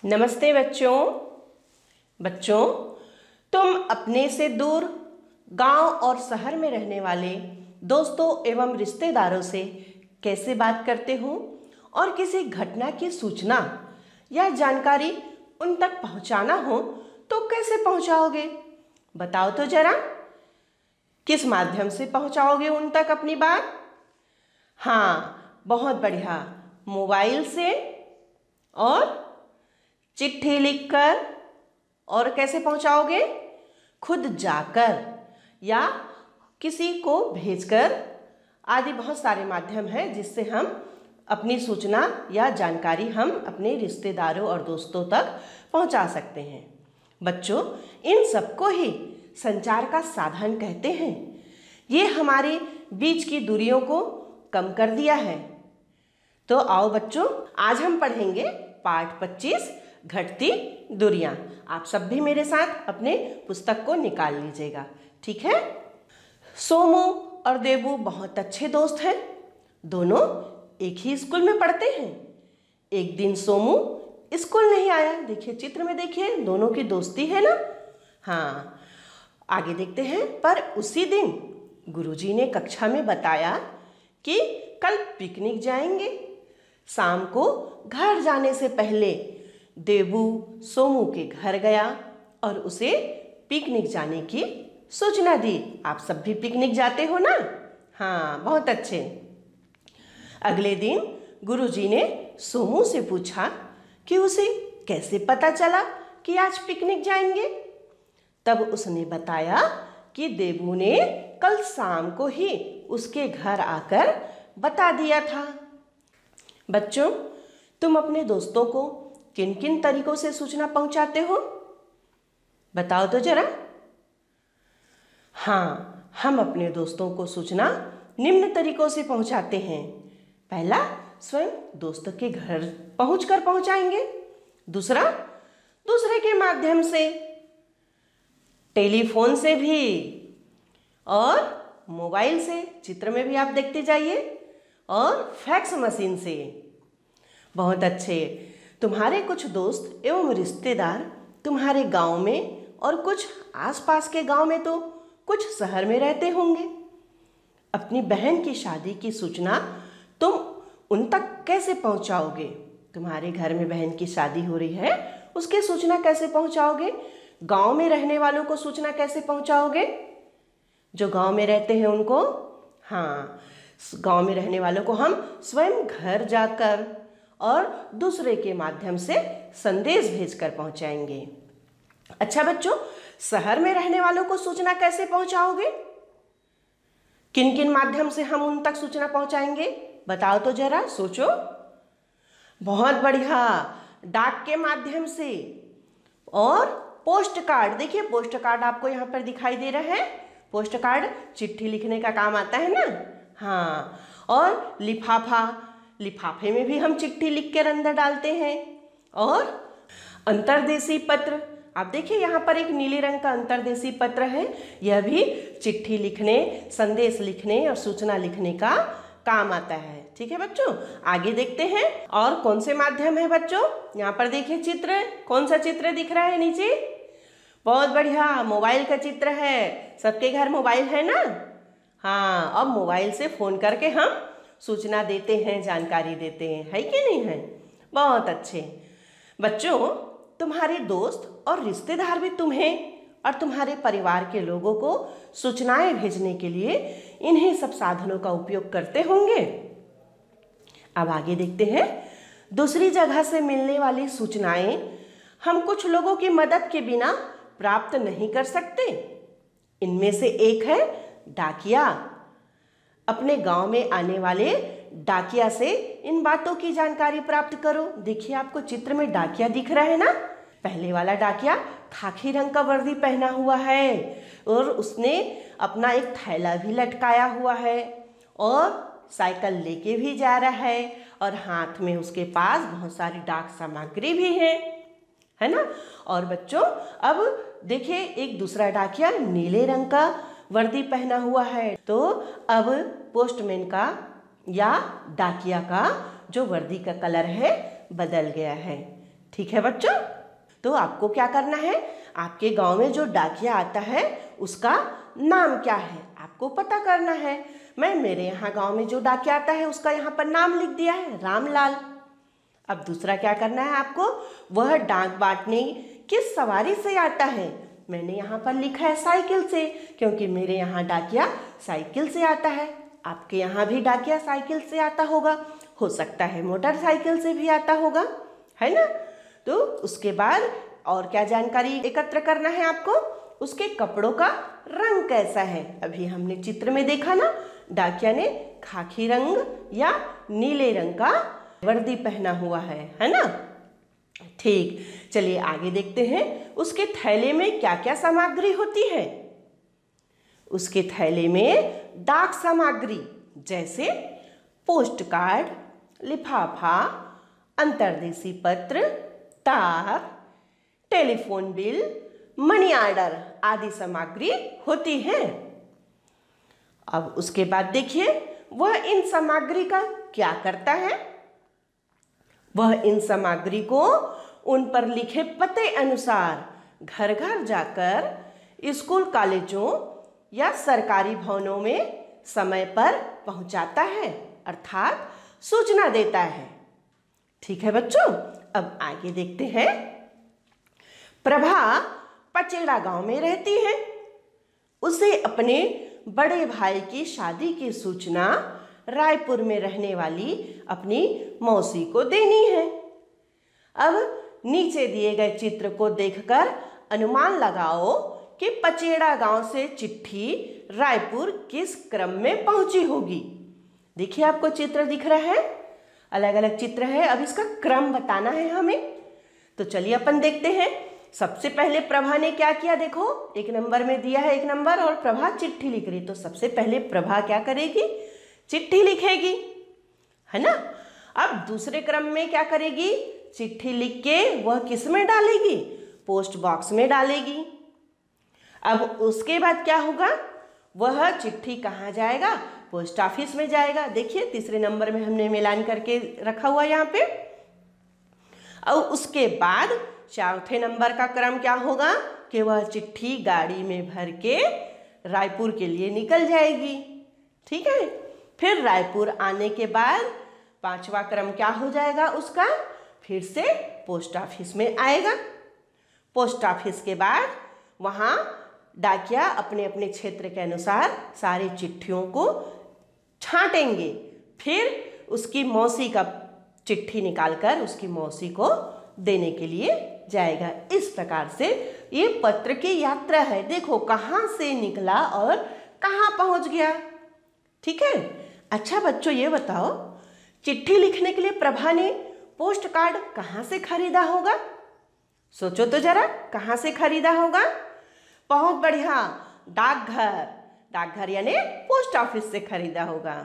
नमस्ते बच्चों। बच्चों, तुम अपने से दूर गांव और शहर में रहने वाले दोस्तों एवं रिश्तेदारों से कैसे बात करते हो और किसी घटना की सूचना या जानकारी उन तक पहुंचाना हो तो कैसे पहुंचाओगे? बताओ तो जरा, किस माध्यम से पहुंचाओगे उन तक अपनी बात? हाँ, बहुत बढ़िया, मोबाइल से और चिट्ठी लिखकर। और कैसे पहुंचाओगे? खुद जाकर या किसी को भेजकर आदि बहुत सारे माध्यम हैं जिससे हम अपनी सूचना या जानकारी हम अपने रिश्तेदारों और दोस्तों तक पहुंचा सकते हैं। बच्चों, इन सबको ही संचार का साधन कहते हैं। ये हमारे बीच की दूरियों को कम कर दिया है। तो आओ बच्चों, आज हम पढ़ेंगे पाठ 25 घटती दूरियां। आप सब भी मेरे साथ अपने पुस्तक को निकाल लीजिएगा, ठीक है? सोमू और देबू बहुत अच्छे दोस्त हैं। दोनों एक ही स्कूल में पढ़ते हैं। एक दिन सोमू स्कूल नहीं आया। देखिए चित्र में, देखिए दोनों की दोस्ती है ना। हाँ, आगे देखते हैं। पर उसी दिन गुरुजी ने कक्षा में बताया कि कल पिकनिक जाएंगे। शाम को घर जाने से पहले देबू सोमू के घर गया और उसे पिकनिक जाने की सूचना दी। आप सब भी पिकनिक जाते हो ना? हाँ, बहुत अच्छे। अगले दिन गुरुजी ने सोमू से पूछा कि उसे कैसे पता चला कि आज पिकनिक जाएंगे। तब उसने बताया कि देबू ने कल शाम को ही उसके घर आकर बता दिया था। बच्चों, तुम अपने दोस्तों को किन किन तरीकों से सूचना पहुंचाते हो? बताओ तो जरा। हाँ, हम अपने दोस्तों को सूचना निम्न तरीकों से पहुंचाते हैं। पहला, स्वयं दोस्त के घर पहुंचकर पहुंचाएंगे। दूसरा, दूसरे के माध्यम से, टेलीफोन से भी और मोबाइल से, चित्र में भी आप देखते जाइए, और फैक्स मशीन से। बहुत अच्छे। तुम्हारे कुछ दोस्त एवं रिश्तेदार तुम्हारे गांव में और कुछ आसपास के गांव में, तो कुछ शहर में रहते होंगे। अपनी बहन की शादी की सूचना तुम उन तक कैसे पहुंचाओगे? तुम्हारे घर में बहन की शादी हो रही है, उसकी सूचना कैसे पहुंचाओगे? गांव में रहने वालों को सूचना कैसे पहुंचाओगे? जो गांव में रहते हैं उनको? हाँ, गांव में रहने वालों को हम स्वयं घर जाकर और दूसरे के माध्यम से संदेश भेजकर पहुंचाएंगे। अच्छा बच्चों, शहर में रहने वालों को सूचना कैसे पहुंचाओगे? किन किन माध्यम से हम उन तक सूचना पहुंचाएंगे? बताओ तो जरा, सोचो। बहुत बढ़िया, डाक के माध्यम से और पोस्ट कार्ड। देखिए पोस्ट कार्ड आपको यहाँ पर दिखाई दे रहा है। पोस्ट कार्ड चिट्ठी लिखने का काम आता है ना। हाँ, और लिफाफा, लिफाफे में भी हम चिट्ठी लिख कर अंदर डालते हैं। और अंतर्देशीय पत्र, आप देखिए यहाँ पर एक नीले रंग का अंतर्देशीय पत्र है। यह भी चिट्ठी लिखने, संदेश लिखने और सूचना लिखने का काम आता है। ठीक है बच्चों, आगे देखते हैं और कौन से माध्यम है बच्चों। यहाँ पर देखिए चित्र, कौन सा चित्र दिख रहा है नीचे? बहुत बढ़िया, मोबाइल का चित्र है। सबके घर मोबाइल है ना। हाँ, अब मोबाइल से फोन करके हम सूचना देते हैं, जानकारी देते हैं, है कि नहीं है? बहुत अच्छे। बच्चों, तुम्हारे दोस्त और रिश्तेदार भी तुम्हें और तुम्हारे परिवार के लोगों को सूचनाएं भेजने के लिए इन्हीं सब साधनों का उपयोग करते होंगे। अब आगे देखते हैं। दूसरी जगह से मिलने वाली सूचनाएं हम कुछ लोगों की मदद के बिना प्राप्त नहीं कर सकते। इनमें से एक है डाकिया। अपने गांव में आने वाले डाकिया से इन बातों की जानकारी प्राप्त करो। देखिए आपको चित्र में डाकिया दिख रहा है ना। पहले वाला डाकिया खाकी रंग का वर्दी पहना हुआ है और उसने अपना एक थैला भी लटकाया हुआ है और साइकिल लेके भी जा रहा है और हाथ में उसके पास बहुत सारी डाक सामग्री भी है ना। और बच्चों, अब देखिए एक दूसरा डाकिया नीले रंग का वर्दी पहना हुआ है। तो अब पोस्टमैन का या डाकिया का जो वर्दी का कलर है बदल गया है। ठीक है बच्चों, तो आपको क्या करना है, आपके गांव में जो डाकिया आता है उसका नाम क्या है आपको पता करना है। मैं मेरे यहाँ गांव में जो डाकिया आता है उसका यहाँ पर नाम लिख दिया है, रामलाल। अब दूसरा क्या करना है आपको, वह डाक बांटने किस सवारी से आता है। मैंने यहाँ पर लिखा है साइकिल से, क्योंकि मेरे यहाँ डाकिया साइकिल से आता है। आपके यहाँ भी डाकिया साइकिल से आता होगा, हो सकता है मोटरसाइकिल से भी आता होगा, है ना। तो उसके बाद और क्या जानकारी एकत्र करना है आपको, उसके कपड़ों का रंग कैसा है। अभी हमने चित्र में देखा ना, डाकिया ने खाकी रंग या नीले रंग का वर्दी पहना हुआ है ना। ठीक, चलिए आगे देखते हैं। उसके थैले में क्या क्या सामग्री होती है। उसके थैले में डाक सामग्री जैसे पोस्ट कार्ड, लिफाफा, अंतर्देशी पत्र, तार, टेलीफोन बिल, मनी ऑर्डर आदि सामग्री होती है। अब उसके बाद देखिए, वह इन सामग्री का क्या करता है। वह इन सामग्री को उन पर लिखे पते अनुसार घर घर जाकर स्कूल, कॉलेजों या सरकारी भवनों में समय पर पहुंचाता है, अर्थात सूचना देता है। ठीक है बच्चों, अब आगे देखते हैं। प्रभा पचेड़ा गांव में रहती है। उसे अपने बड़े भाई की शादी की सूचना रायपुर में रहने वाली अपनी मौसी को देनी है। अब नीचे दिए गए चित्र को देखकर अनुमान लगाओ कि पचेड़ा गांव से चिट्ठी रायपुर किस क्रम में पहुंची होगी। देखिए आपको चित्र दिख रहा है, अलग अलग चित्र है। अब इसका क्रम बताना है हमें, तो चलिए अपन देखते हैं। सबसे पहले प्रभा ने क्या किया, देखो एक नंबर में दिया है 1 नंबर और प्रभा चिट्ठी लिख रही, तो सबसे पहले प्रभा क्या करेगी, चिट्ठी लिखेगी, है ना। अब दूसरे क्रम में क्या करेगी, चिट्ठी लिख के वह किस में डालेगी, पोस्ट बॉक्स में डालेगी। अब उसके बाद क्या होगा, वह चिट्ठी कहाँ जाएगा, पोस्ट ऑफिस में जाएगा। देखिए तीसरे नंबर में हमने मिलान करके रखा हुआ यहाँ पे। और उसके बाद चौथे नंबर का क्रम क्या होगा कि वह चिट्ठी गाड़ी में भर के रायपुर के लिए निकल जाएगी। ठीक है, फिर रायपुर आने के बाद 5वां क्रम क्या हो जाएगा उसका, फिर से पोस्ट ऑफिस में आएगा। पोस्ट ऑफिस के बाद वहाँ डाकिया अपने अपने क्षेत्र के अनुसार सारी चिट्ठियों को छांटेंगे, फिर उसकी मौसी का चिट्ठी निकालकर उसकी मौसी को देने के लिए जाएगा। इस प्रकार से ये पत्र की यात्रा है। देखो कहाँ से निकला और कहाँ पहुँच गया। ठीक है, अच्छा बच्चों ये बताओ, चिट्ठी लिखने के लिए प्रभा ने पोस्ट कार्ड कहाँ से खरीदा होगा। सोचो तो जरा, कहाँ से खरीदा होगा। बहुत बढ़िया, डाकघर, डाकघर यानी पोस्ट ऑफिस से खरीदा होगा।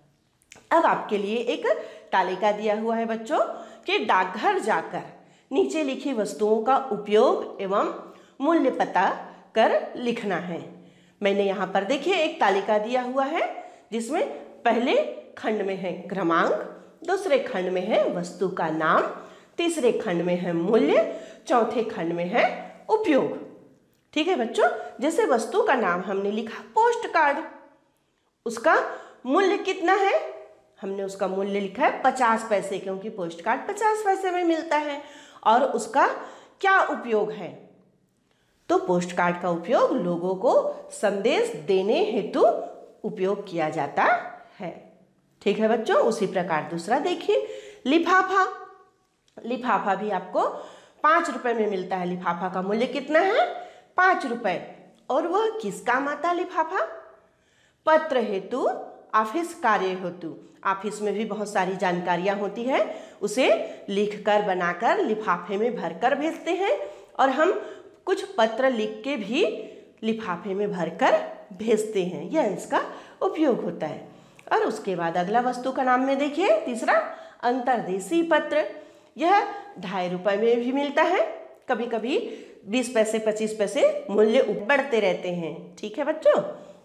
अब आपके लिए एक तालिका दिया हुआ है बच्चों कि डाकघर जाकर नीचे लिखी वस्तुओं का उपयोग एवं मूल्य पता कर लिखना है। मैंने यहाँ पर देखिए एक तालिका दिया हुआ है जिसमें पहले खंड में है क्रमांक, दूसरे खंड में है वस्तु का नाम, तीसरे खंड में है मूल्य, चौथे खंड में है उपयोग। ठीक है बच्चों, जैसे वस्तु का नाम हमने लिखा पोस्ट कार्ड, उसका मूल्य कितना है, हमने उसका मूल्य लिखा है 50 पैसे, क्योंकि पोस्ट कार्ड 50 पैसे में मिलता है। और उसका क्या उपयोग है, तो पोस्ट कार्ड का उपयोग लोगों को संदेश देने हेतु उपयोग किया जाता है। ठीक है बच्चों, उसी प्रकार दूसरा देखिए लिफाफा। लिफाफा भी आपको 5 रुपए में मिलता है। लिफाफा का मूल्य कितना है, 5 रुपए। और वह किस काम आता है लिफाफा, पत्र हेतु, ऑफिस कार्य हेतु। ऑफिस में भी बहुत सारी जानकारियां होती है, उसे लिखकर बनाकर लिफाफे में भरकर भेजते हैं, और हम कुछ पत्र लिख के भी लिफाफे में भरकर भेजते हैं। यह इसका उपयोग होता है। और उसके बाद अगला वस्तु का नाम में देखिए तीसरा अंतर्देशी पत्र। यह 2.5 रुपए में भी मिलता है, कभी कभी 20 पैसे 25 पैसे मूल्य बढ़ते रहते हैं। ठीक है बच्चों,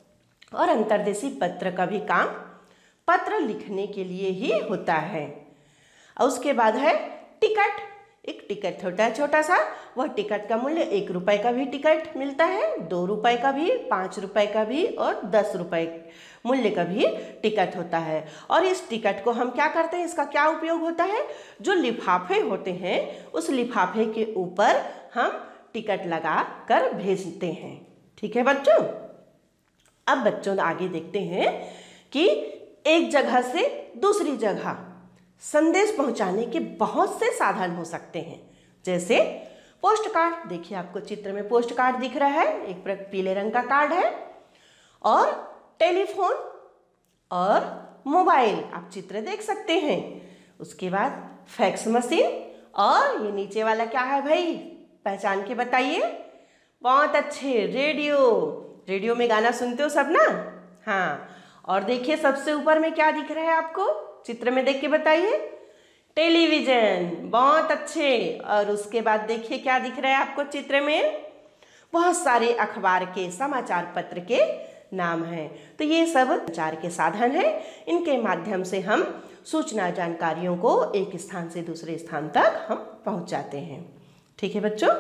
और अंतर्देशी पत्र का भी काम पत्र लिखने के लिए ही होता है। और उसके बाद है टिकट। एक टिकट होता है छोटा सा, वह टिकट का मूल्य 1 रुपए का भी टिकट मिलता है, 2 रुपए का भी, 5 रुपए का भी और 10 रुपए मूल्य का भी टिकट होता है। और इस टिकट को हम क्या करते हैं, इसका क्या उपयोग होता है, जो लिफाफे होते हैं उस लिफाफे के ऊपर हम टिकट लगा कर भेजते हैं। ठीक है बच्चों। अब बच्चों आगे देखते हैं कि एक जगह से दूसरी जगह संदेश पहुंचाने के बहुत से साधन हो सकते हैं, जैसे पोस्ट कार्ड। देखिए आपको चित्र में पोस्ट कार्ड दिख रहा है, एक पीले रंग का कार्ड है, और टेलीफोन और मोबाइल आप चित्र देख सकते हैं। उसके बाद फैक्स मशीन, और ये नीचे वाला क्या है भाई, पहचान के बताइए। बहुत अच्छे, रेडियो। रेडियो में गाना सुनते हो सब ना। हाँ, और देखिए सबसे ऊपर में क्या दिख रहा है आपको, चित्र में देख के बताइए, टेलीविजन। बहुत अच्छे। और उसके बाद देखिए क्या दिख रहा है आपको चित्र में, बहुत सारे अखबार के, समाचार पत्र के नाम हैं। तो ये सब संचार के साधन हैं, इनके माध्यम से हम सूचना जानकारियों को एक स्थान से दूसरे स्थान तक हम पहुंचाते हैं। ठीक है बच्चों।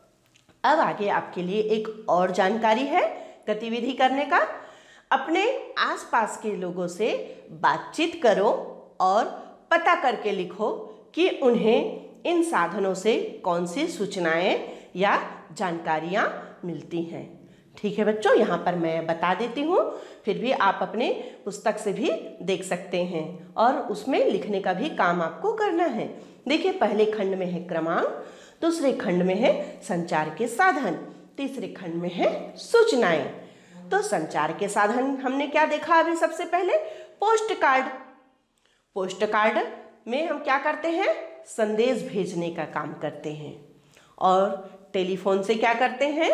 अब आगे आपके लिए एक और जानकारी है गतिविधि करने का। अपने आसपास के लोगों से बातचीत करो और पता करके लिखो कि उन्हें इन साधनों से कौन सी सूचनाएं या जानकारियां मिलती हैं। ठीक है बच्चों, यहाँ पर मैं बता देती हूँ, फिर भी आप अपने पुस्तक से भी देख सकते हैं और उसमें लिखने का भी काम आपको करना है। देखिए पहले खंड में है क्रमांक, दूसरे खंड में है संचार के साधन, तीसरे खंड में है सूचनाएं। तो संचार के साधन हमने क्या देखा अभी, सबसे पहले पोस्ट कार्ड। पोस्ट कार्ड में हम क्या करते हैं, संदेश भेजने का काम करते हैं। और टेलीफोन से क्या करते हैं,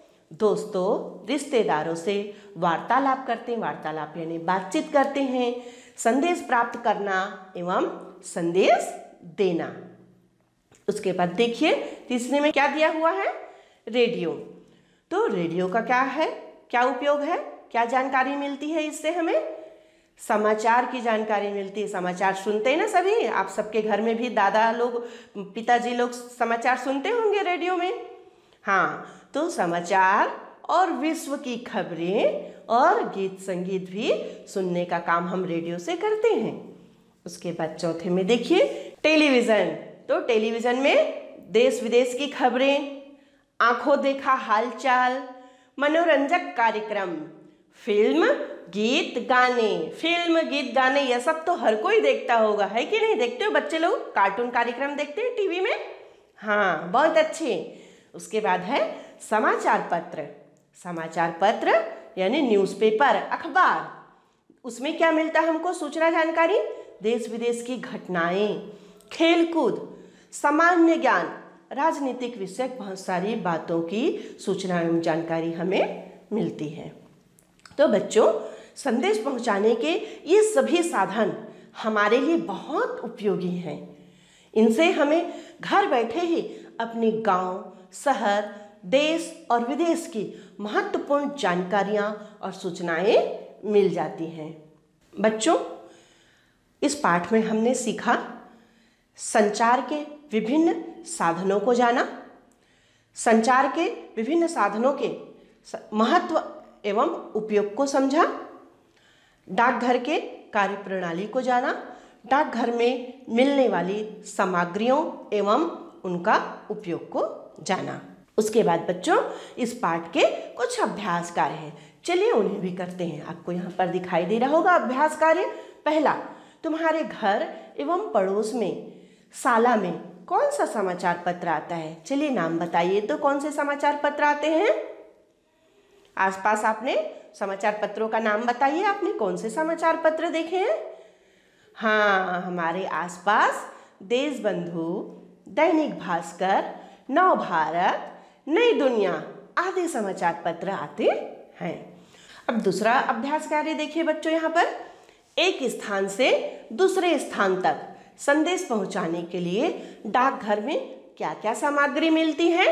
दोस्तों रिश्तेदारों से वार्तालाप करते हैं। वार्तालाप यानी बातचीत करते हैं, संदेश प्राप्त करना एवं संदेश देना। उसके बाद देखिए तीसरे में क्या दिया हुआ है, रेडियो। तो रेडियो का क्या है, क्या उपयोग है, क्या जानकारी मिलती है इससे हमें, समाचार की जानकारी मिलती है। समाचार सुनते हैं ना सभी, आप सबके घर में भी दादा लोग, पिताजी लोग समाचार सुनते होंगे रेडियो में। हाँ, तो समाचार और विश्व की खबरें और गीत संगीत भी सुनने का काम हम रेडियो से करते हैं। उसके बाद चौथे में देखिए टेलीविज़न। तो टेलीविज़न में देश विदेश की खबरें, आंखों देखा हालचाल, मनोरंजक कार्यक्रम, फिल्म गीत गाने। फिल्म गीत गाने यह सब तो हर कोई देखता होगा, है कि नहीं, देखते हो बच्चे लोग, कार्टून कार्यक्रम देखते हैं टीवी में। हाँ, बहुत अच्छे। उसके बाद है समाचार पत्र। समाचार पत्र यानी न्यूज़पेपर, अखबार। उसमें क्या मिलता है हमको, सूचना जानकारी, देश विदेश की घटनाएं, खेलकूद, सामान्य ज्ञान, राजनीतिक विषयक बहुत सारी बातों की सूचना एवं जानकारी हमें मिलती है। तो बच्चों, संदेश पहुंचाने के ये सभी साधन हमारे लिए बहुत उपयोगी हैं। इनसे हमें घर बैठे ही अपने गांव, शहर, देश और विदेश की महत्वपूर्ण जानकारियां और सूचनाएं मिल जाती हैं। बच्चों, इस पाठ में हमने सीखा संचार के विभिन्न साधनों को जाना, संचार के विभिन्न साधनों के महत्व एवं उपयोग को समझा, डाकघर के कार्यप्रणाली को जाना, डाकघर में मिलने वाली सामग्रियों एवं उनका उपयोग को जाना। उसके बाद बच्चों, इस पाठ के कुछ अभ्यास कार्य हैं, चलिए उन्हें भी करते हैं। आपको यहाँ पर दिखाई दे रहा होगा अभ्यास कार्य। पहला, तुम्हारे घर एवं पड़ोस में, साला में कौन सा समाचार पत्र आता है, चलिए नाम बताइए। तो कौन से समाचार पत्र आते हैं आसपास, आपने समाचार पत्रों का नाम बताइए, आपने कौन से समाचार पत्र देखे हैं। हाँ, हमारे आसपास देशबंधु, दैनिक भास्कर, नव भारत, नई दुनिया आदि समाचार पत्र आते हैं। अब दूसरा अभ्यास कार्य देखिए बच्चों, यहाँ पर एक स्थान से दूसरे स्थान तक संदेश पहुंचाने के लिए डाकघर में क्या क्या सामग्री मिलती है।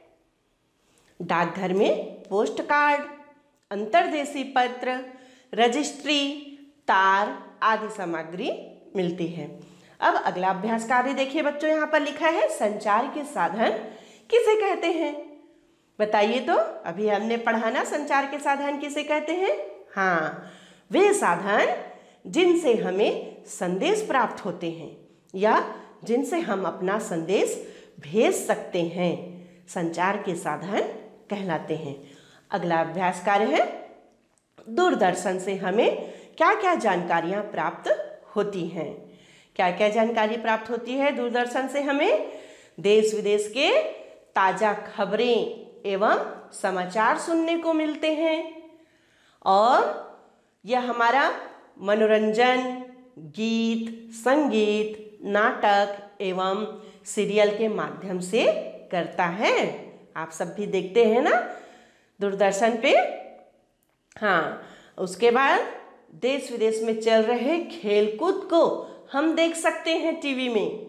डाकघर में पोस्ट कार्ड, अंतर्देशीय पत्र, रजिस्ट्री, तार आदि सामग्री मिलती है। अब अगला अभ्यास कार्य देखिए बच्चों, यहाँ पर लिखा है संचार के साधन किसे कहते हैं? बताइए तो। अभी हमने पढ़ा ना संचार के साधन किसे कहते हैं? हाँ, वे साधन जिनसे हमें संदेश प्राप्त होते हैं या जिनसे हम अपना संदेश भेज सकते हैं, संचार के साधन कहलाते हैं। अगला अभ्यास कार्य है दूरदर्शन से हमें क्या क्या जानकारियाँ प्राप्त होती हैं। क्या क्या जानकारी प्राप्त होती है दूरदर्शन से हमें? देश विदेश के ताज़ा खबरें एवं समाचार सुनने को मिलते हैं और यह हमारा मनोरंजन, गीत, संगीत, नाटक एवं सीरियल के माध्यम से करता है। आप सब भी देखते हैं ना दूरदर्शन पे। हाँ, उसके बाद देश विदेश में चल रहे खेलकूद को हम देख सकते हैं टीवी में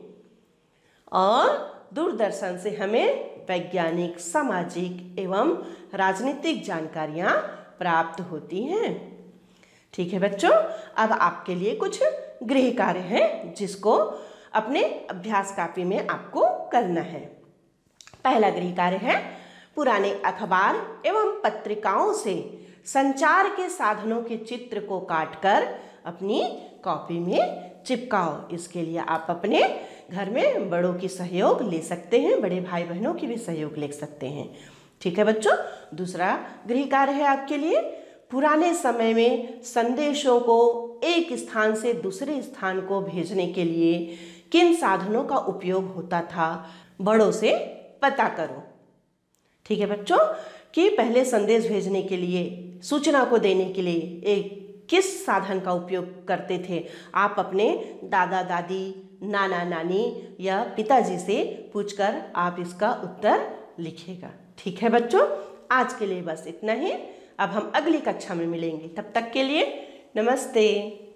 और दूरदर्शन से हमें वैज्ञानिक, सामाजिक एवं राजनीतिक जानकारियाँ प्राप्त होती हैं। ठीक है बच्चों, अब आपके लिए कुछ गृह कार्य हैं जिसको अपने अभ्यास कापी में आपको करना है। पहला गृह कार्य है पुराने अखबार एवं पत्रिकाओं से संचार के साधनों के चित्र को काटकर अपनी कॉपी में चिपकाओ। इसके लिए आप अपने घर में बड़ों की सहयोग ले सकते हैं, बड़े भाई बहनों की भी सहयोग ले सकते हैं। ठीक है बच्चों, दूसरा गृह कार्य है आपके लिए पुराने समय में संदेशों को एक स्थान से दूसरे स्थान को भेजने के लिए किन साधनों का उपयोग होता था, बड़ों से पता करो। ठीक है बच्चों, कि पहले संदेश भेजने के लिए, सूचना को देने के लिए एक किस साधन का उपयोग करते थे। आप अपने दादा दादी, नाना नानी या पिताजी से पूछकर आप इसका उत्तर लिखिएगा। ठीक है बच्चों, आज के लिए बस इतना ही। अब हम अगली कक्षा में मिलेंगे, तब तक के लिए नमस्ते।